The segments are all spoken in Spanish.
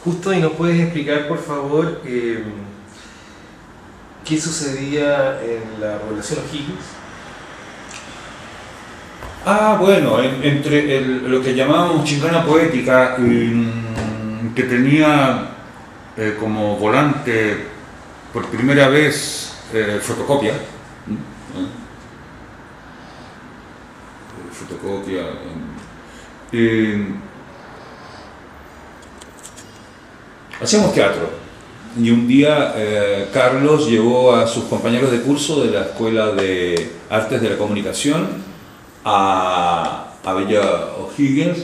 Justo, ¿y nos puedes explicar, por favor, qué sucedía en la población O'Higgins? Bueno, entre lo que llamábamos chicana poética, que tenía como volante por primera vez fotocopia, hacíamos teatro. Y un día Carlos llevó a sus compañeros de curso de la Escuela de Artes de la Comunicación a Villa O'Higgins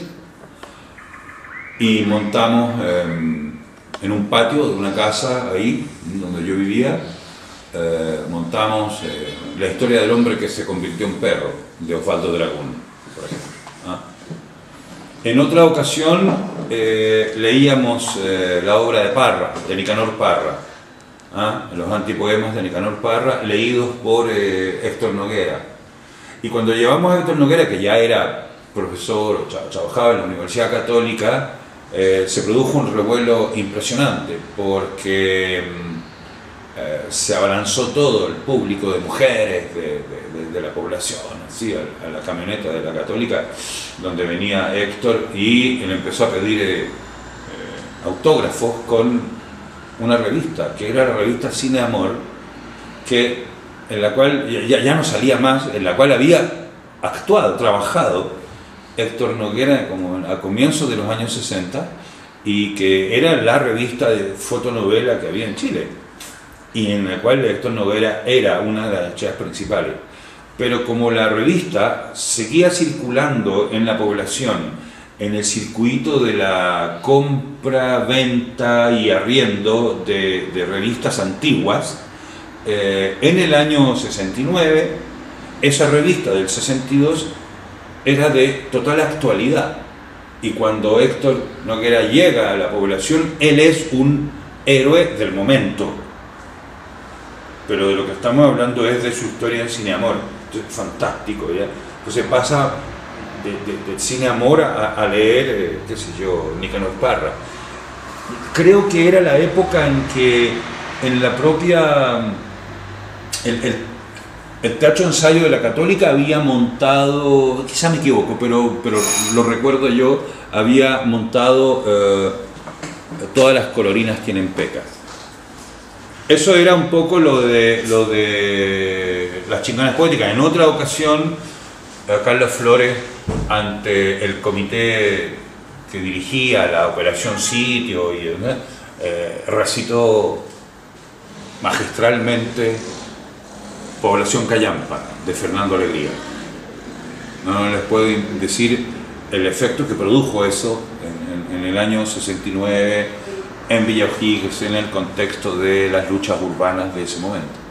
y montamos en un patio de una casa ahí donde yo vivía, montamos la historia del hombre que se convirtió en perro, de Osvaldo Dragún, por ejemplo. En otra ocasión leíamos la obra de Parra, de Nicanor Parra, los antipoemas de Nicanor Parra, leídos por Héctor Noguera. Y cuando llevamos a Héctor Noguera, que ya era profesor, trabajaba en la Universidad Católica, se produjo un revuelo impresionante, porque se abalanzó todo el público de mujeres de la población, así, a la camioneta de la Católica, donde venía Héctor, y él empezó a pedir autógrafos con una revista, que era la revista Cine Amor, en la cual ya no salía más, en la cual había actuado, trabajado Héctor Noguera como a comienzos de los años 60, y que era la revista de fotonovela que había en Chile, y en la cual Héctor Noguera era una de las chicas principales. Pero como la revista seguía circulando en la población, en el circuito de la compra, venta y arriendo de revistas antiguas, en el año 69, esa revista del 62 era de total actualidad. Y cuando Héctor Noguera llega a la población, él es un héroe del momento. Pero de lo que estamos hablando es de su historia en Cine Amor. Entonces, fantástico, ¿ya? Entonces pasa de Cine Amor a leer, qué sé yo, Nicanor Parra. Creo que era la época en que en la propia... El Teatro Ensayo de la Católica había montado, quizá me equivoco, pero lo recuerdo yo, había montado Todas las colorinas tienen pecas. Eso era un poco lo de las chinganas poéticas. En otra ocasión, Carlos Flores, ante el comité que dirigía la Operación Sitio, recitó magistralmente Población Callampa, de Fernando Alegría. No les puedo decir el efecto que produjo eso en el año 69 en Villa O'Higgins, en el contexto de las luchas urbanas de ese momento.